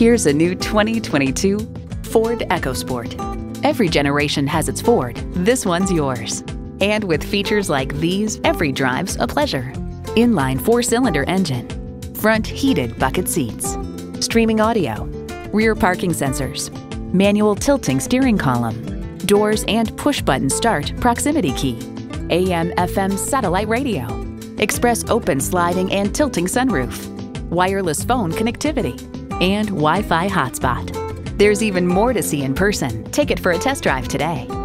Here's a new 2022 Ford EcoSport. Every generation has its Ford. This one's yours. And with features like these, every drive's a pleasure. Inline 4-cylinder engine, front heated bucket seats, streaming audio, rear parking sensors, manual tilting steering column, doors and push-button start proximity key, AM/FM satellite radio, express open sliding and tilting sunroof, wireless phone connectivity, and Wi-Fi hotspot. There's even more to see in person. Take it for a test drive today.